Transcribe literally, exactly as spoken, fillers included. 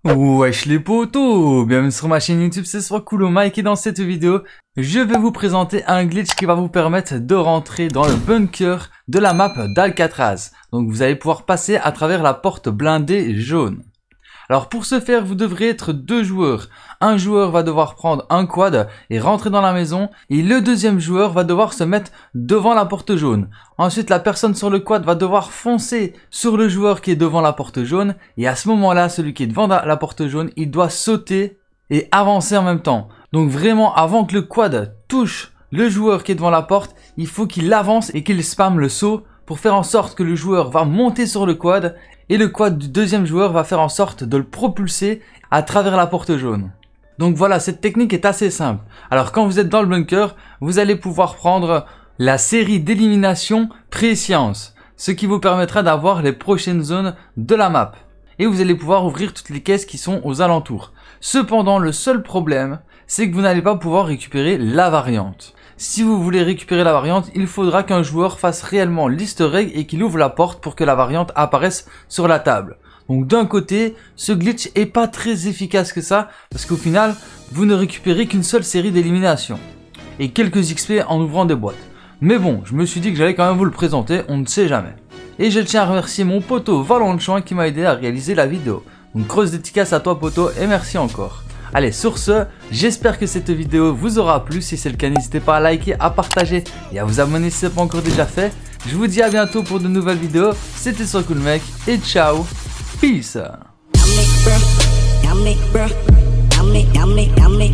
Wesh les potos, bienvenue sur ma chaîne YouTube, c'est Swakoulo Mike et dans cette vidéo, je vais vous présenter un glitch qui va vous permettre de rentrer dans le bunker de la map d'Alcatraz. Donc vous allez pouvoir passer à travers la porte blindée jaune. Alors pour ce faire, vous devrez être deux joueurs. Un joueur va devoir prendre un quad et rentrer dans la maison et le deuxième joueur va devoir se mettre devant la porte jaune. Ensuite, la personne sur le quad va devoir foncer sur le joueur qui est devant la porte jaune et à ce moment-là, celui qui est devant la porte jaune, il doit sauter et avancer en même temps. Donc vraiment, avant que le quad touche le joueur qui est devant la porte, il faut qu'il avance et qu'il spamme le saut pour faire en sorte que le joueur va monter sur le quad et le quad du deuxième joueur va faire en sorte de le propulser à travers la porte jaune. Donc voilà, cette technique est assez simple. Alors quand vous êtes dans le bunker, vous allez pouvoir prendre la série d'élimination Préscience, ce qui vous permettra d'avoir les prochaines zones de la map. Et vous allez pouvoir ouvrir toutes les caisses qui sont aux alentours. Cependant, le seul problème, c'est que vous n'allez pas pouvoir récupérer la variante. Si vous voulez récupérer la variante, il faudra qu'un joueur fasse réellement l'easter egg et qu'il ouvre la porte pour que la variante apparaisse sur la table. Donc d'un côté, ce glitch est pas très efficace que ça, parce qu'au final, vous ne récupérez qu'une seule série d'élimination. Et quelques X P en ouvrant des boîtes. Mais bon, je me suis dit que j'allais quand même vous le présenter, on ne sait jamais. Et je tiens à remercier mon poteau Valentin qui m'a aidé à réaliser la vidéo. Donc grosse dédicace à toi poteau et merci encore. Allez, sur ce, j'espère que cette vidéo vous aura plu. Si c'est le cas, n'hésitez pas à liker, à partager et à vous abonner si ce n'est pas encore déjà fait. Je vous dis à bientôt pour de nouvelles vidéos. C'était Swakoulo Mike et ciao. Peace.